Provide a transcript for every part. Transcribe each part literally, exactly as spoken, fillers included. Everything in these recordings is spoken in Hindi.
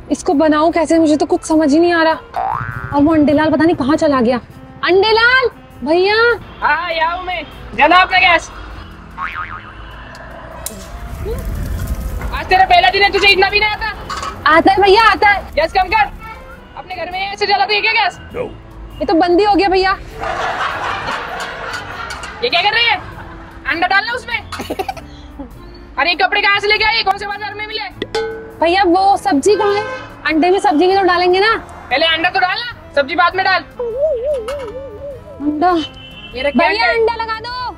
इसको बनाऊं कैसे, मुझे तो कुछ समझ ही नहीं आ रहा। अब वो अंडेलाल पता नहीं कहाँ चला गया। अंडेलाल भैया। हाँ यहाँ मैं, जला अपना गैस। आज तेरा पहला दिन है, तुझे इतना भी नहीं आता? आता है भैया, आता है। गैस कम कर, अपने घर में ऐसे जलाते है क्या गैस? no. ये तो बंद ही हो गया भैया। ये क्या कर रही है? अंडा डालना उसमें। अरे कपड़े कहाँ से लेके आई, कौन से बाजार में मिले? भैया वो सब्जी कहाँ है? अंडे में सब्जी भी तो डालेंगे ना। पहले अंडा तो डालना, सब्जी बाद में डाल। अंडा भैया, अंडा लगा दो।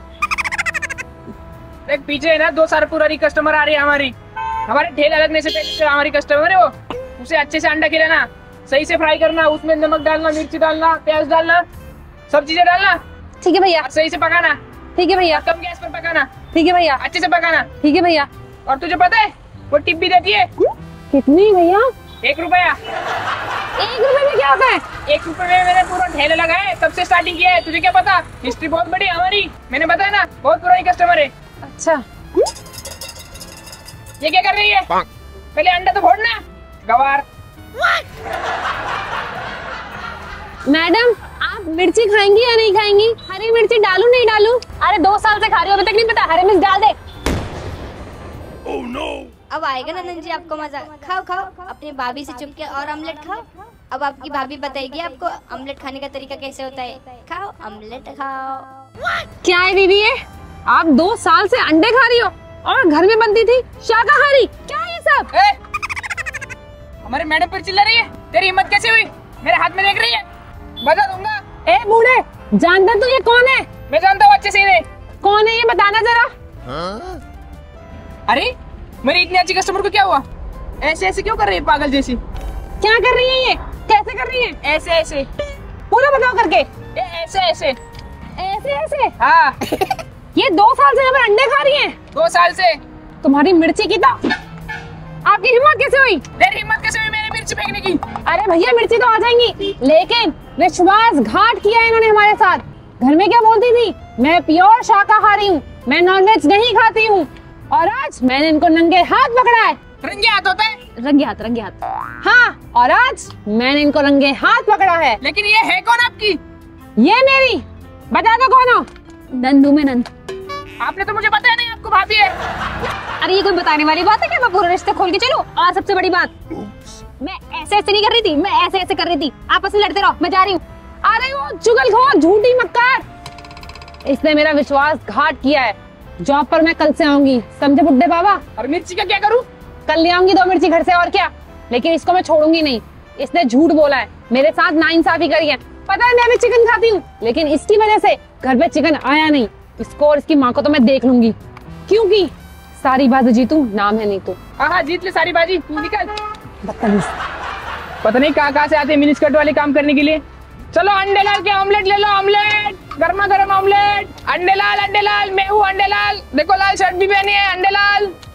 देख पीछे है ना, दो साल पुरानी कस्टमर आ रही है हमारी। हमारे ठेला लगने से पहले हमारी कस्टमर है वो। उसे अच्छे से अंडा खिलाना, सही से फ्राई करना, उसमें नमक डालना, मिर्ची डालना, प्याज डालना, सब चीजें डालना। ठीक है भैया। सही से पकाना। ठीक है भैया। कम गैस पर पकाना। ठीक है भैया। अच्छे से पकाना। ठीक है भैया। और तुझे पता है वो टिप भी देती है? कितनी भैया? एक रुपया। एक रुपए में क्या होता है? एक रुपए में मैंने पूरा ठेला लगाया, तब से स्टार्टिंग किया है। तुझे क्या पता, हिस्ट्री बहुत बड़ी है हमारी। मैंने बताया ना, बहुत पुरानी कस्टमर है। अच्छा, ये क्या कर रही है? पहले अंडा तो फोड़ना गवार। मैडम आप मिर्ची खाएंगी या नहीं खाएंगी? हरी मिर्ची डालू नहीं डालू? अरे दो साल से खा रही हो, अभी तक नहीं पता? हरी मिर्च डाल दे। oh, no. अब आएगा नंदन जी आपको मजा। खाओ खाओ, अपनी भाभी से चुप के और ऑमलेट खाओ। अब आपकी भाभी बताएगी आपको ऑमलेट खाने का तरीका कैसे होता है। खाओ ऑमलेट खाओ। क्या है दीदी ये? आप दो साल से अंडे खा रही हो और घर में बनती थी शाकाहारी। क्या ये सब? ए, हमारे मैडम पर चिल्ला रही है। तेरी हिम्मत कैसे हुई? मेरे हाथ में देख रही है, बता दूंगा। ए बूढ़े, जानता तू ये कौन है? मैं जानता हूँ अच्छे से इन्हें। कौन है ये बताना जरा। हाँ? अरे मेरी इतनी अच्छी कस्टमर को क्या हुआ? ऐसे ऐसे क्यों कर रही है पागल जैसी? क्या कर रही है ये? कैसे कर रही है? ऐसे ऐसे। पूरा बताओ करके। ए, ऐसे ऐसे ऐसे ऐसे। हाँ। ये दो साल से यहाँ पर अंडे खा रही हैं। दो साल से। तुम्हारी मिर्ची की तो आपकी हिम्मत कैसे हुई? तेरी हिम्मत कैसे हुई मेरी मिर्ची फेंकने की? अरे भैया मिर्ची तो आ जाएंगी, लेकिन विश्वासघात किया है इन्होंने हमारे साथ। घर में क्या बोलती थी? मैं प्योर शाकाहारी हूँ, मैं नॉनवेज नहीं खाती हूँ, और आज मैंने इनको नंगे हाथ पकड़ा है। रंगे हाथ होता है? रंगे हाथ, रंगे हाथ। हाँ, और आज मैंने इनको रंगे हाथ पकड़ा है। लेकिन ये है कौन आपकी? ये मेरी, बता दो कौन हो? नंदू में नंद। आपने तो मुझे बताया नहीं आपको भाभी है। अरे ये कोई बताने वाली बात है क्या? मैं पूरा रिश्ते खोल के चलूं? और सबसे बड़ी बात, मैं ऐसे ऐसे नहीं कर रही थी, मैं ऐसे ऐसे कर रही थी। आपस में लड़ते रहो, मैं जा रही हूँ। आ रही हूँ, चुगलखोर, झूठी मक्कार। इसने मेरा विश्वासघात किया है। जॉब पर मैं कल से आऊंगी, समझे बुड्ढे बाबा? और मिर्ची का क्या करूँ? कल ले आऊंगी दो मिर्ची घर से, और क्या। लेकिन इसको मैं छोड़ूंगी नहीं। इसने झूठ बोला है, मेरे साथ नाइंसाफी करी है। पता है मैं भी चिकन खाती हूँ, लेकिन इसकी वजह से घर पे चिकन आया नहीं। इसको और इसकी माँ को तो मैं देख लूंगी, क्योंकि सारी बाजी जीतू, नाम है नीतू। हाँ हाँ जीत ले सारी बाजी, तू निकल। बदतमीज। पता नहीं कहाँ कहाँ से आते हैं मिनीस्कर्ट वाले काम करने के लिए। चलो अंडेलाल के ऑमलेट ले लो, ऑमलेट, गर्मा गर्म ऑमलेट। अंडेलाल, अंडेलाल, मैं हूँ अंडेलाल। देखो लाल शर्ट भी पहनी है अंडेलाल।